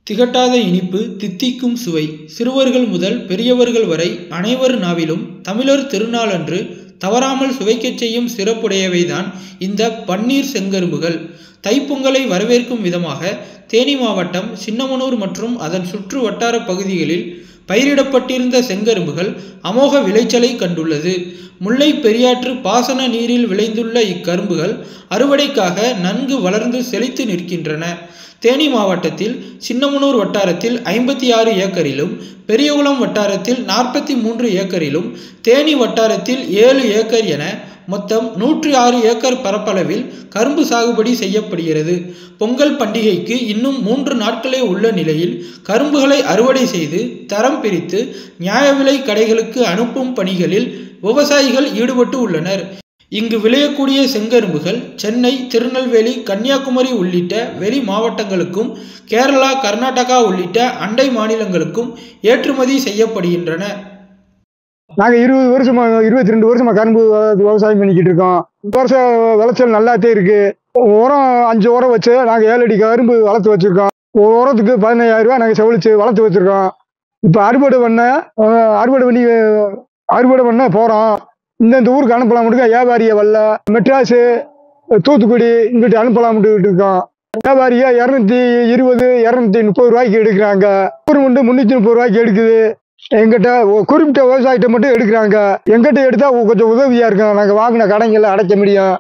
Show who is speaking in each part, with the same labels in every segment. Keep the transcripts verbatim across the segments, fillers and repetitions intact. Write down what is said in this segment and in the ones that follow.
Speaker 1: திகட்டாத இனிப்பு, தித்திக்கும் சுவை. சிறுவர்கள் முதல் பெரியவர்கள் வரை அனைவர் நாவிலும் தமிழர் திருநாளன்று தவறாமல் சுவைக்கச் செய்யும் சிறப்புடையவைதான் இந்த பன்னீர் செங்கரும்புகள். தைப்பொங்கலை வரவேற்கும் விதமாக தேனி மாவட்டம் சின்னமனூர் மற்றும் அதன் சுற்று வட்டார பகுதிகளில் பயிரிடப்பட்டிருந்த செங்கரும்புகள் அமோக விளைச்சலை கண்டுள்ளது. முல்லை பெரியாற்று பாசன நீரில் விளைந்துள்ள இக்கரும்புகள் அறுவடைக்காக நன்கு வளர்ந்து செழித்து நிற்கின்றன. தேனி மாவட்டத்தில் சின்னமனூர் வட்டாரத்தில் ஐம்பத்தி ஆறு ஏக்கரிலும், பெரியகுளம் வட்டாரத்தில் நாற்பத்தி மூன்று ஏக்கரிலும், தேனி வட்டாரத்தில் ஏழு ஏக்கர் என மொத்தம் நூற்றி ஆறு ஏக்கர் பரப்பளவில் கரும்பு சாகுபடி செய்யப்படுகிறது. பொங்கல் பண்டிகைக்கு இன்னும் மூன்று நாட்களே உள்ள நிலையில் கரும்புகளை அறுவடை செய்து தரம் பிரித்து நியாய விலை கடைகளுக்கு அனுப்பும் பணிகளில் விவசாயிகள் ஈடுபட்டு உள்ளனர். இங்கு விளையக்கூடிய செங்கரும்புகள் சென்னை, திருநெல்வேலி, கன்னியாகுமரி உள்ளிட்ட வெளி மாவட்டங்களுக்கும், கேரளா, கர்நாடகா உள்ளிட்ட அண்டை மாநிலங்களுக்கும் ஏற்றுமதி செய்யப்படுகின்றன.
Speaker 2: நாங்கள் இருபது வருஷமா இருபத்தி ரெண்டு வருஷமா கரும்பு விவசாயம் பண்ணிக்கிட்டு இருக்கோம். இந்த வருஷம் விளைச்சல் நல்லாத்தே இருக்கு. உரம் அஞ்சு உரம் வச்சு நாங்கள் ஏழு அடி கரும்பு வளர்த்து வச்சிருக்கோம். ஒரு உரத்துக்கு பதினையாயிரம் ரூபாய் நாங்கள் செவலிச்சு வளர்த்து வச்சிருக்கோம். இப்போ அறுவடை பண்ண அறுவடை பண்ணி அறுவடை பண்ண போகிறோம். இந்தந்த ஊருக்கு அனுப்பலாம் முடியும். வியாபாரியை வரல, மெட்ராஸு, தூத்துக்குடி இங்கிட்டு அனுப்பலாம் இருக்கோம். வியாபாரியா இரநூத்தி இருபது இரநூத்தி முப்பது ரூபாய்க்கு எடுக்கிறாங்க. ஒரு முண்டு முன்னூற்றி முப்பது ரூபாய்க்கு எடுக்குது. எங்கிட்ட குறிப்பிட்ட விவசாயத்தை மட்டும் எடுக்கிறாங்க. எங்கிட்ட எடுத்தா கொஞ்சம் உதவியா இருக்கும். நாங்கள் வாங்கின கடைங்களை அடைக்க முடியும்.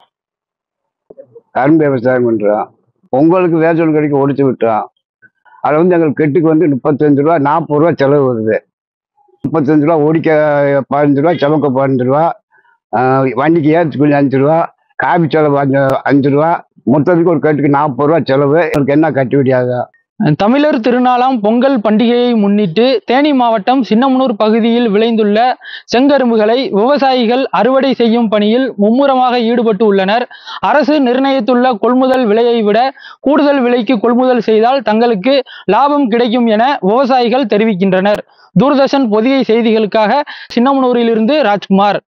Speaker 3: கரும்பு விவசாயம் பண்றோம். பொங்கலுக்கு வேசல் கடைக்கு ஒடிச்சு விட்டோம். அதை வந்து எங்களுக்கு கெட்டுக்கு வந்து முப்பத்தஞ்சு ரூபா நாற்பது ரூபா செலவு வருது. முப்பத்தஞ்சு ரூபா ஒடிக்க பதினஞ்சு ரூபா, செவக்க பதினஞ்சு ரூபா, வண்டிக்கு ஏற்று கூலி அஞ்சு ரூபா, காபி செலவு அஞ்சு அஞ்சு ரூபா, மொத்தத்துக்கு ஒரு கட்டுக்கு நாற்பது ரூபா செலவு. எனக்கு என்ன கட்டுப்படியாக?
Speaker 4: தமிழர் திருநாளாம் பொங்கல் பண்டிகையை முன்னிட்டு தேனி மாவட்டம் சின்னமனூர் பகுதியில் விளைந்துள்ள செங்கரும்புகளை விவசாயிகள் அறுவடை செய்யும் பணியில் மும்முரமாக ஈடுபட்டு உள்ளனர். அரசு நிர்ணயித்துள்ள கொள்முதல் விலையை விட கூடுதல் விலைக்கு கொள்முதல் செய்தால் தங்களுக்கு லாபம் கிடைக்கும் என விவசாயிகள் தெரிவிக்கின்றனர். தூர்தர்ஷன் பொதிகை செய்திகளுக்காக சின்னமனூரிலிருந்து ராஜ்குமார்.